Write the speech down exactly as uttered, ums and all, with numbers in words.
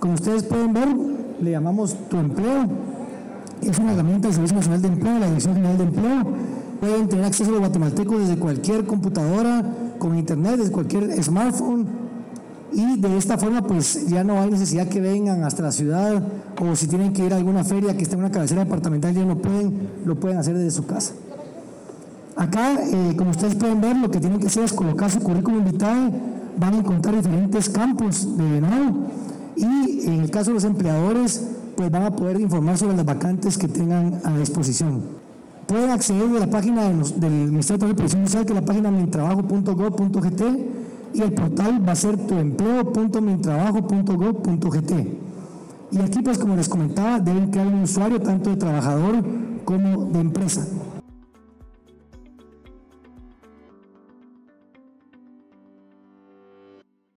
Como ustedes pueden ver, le llamamos Tu Empleo. Es una herramienta del Servicio Nacional de Empleo, la Dirección General de Empleo. Pueden tener acceso a los guatemaltecos desde cualquier computadora, con internet, desde cualquier smartphone. Y de esta forma, pues ya no hay necesidad que vengan hasta la ciudad, o si tienen que ir a alguna feria que esté en una cabecera departamental, ya no pueden, lo pueden hacer desde su casa. Acá, eh, como ustedes pueden ver, lo que tienen que hacer es colocar su currículum vitae. Van a encontrar diferentes campos de llenado, y en el caso de los empleadores, pues van a poder informar sobre las vacantes que tengan a disposición. Pueden acceder a la página de los, del Ministerio de Previsión Social, que es la página mintrabajo punto gob punto gt, y el portal va a ser tuempleo punto mintrabajo punto gob punto gt. Y aquí, pues como les comentaba, deben crear un usuario tanto de trabajador como de empresa.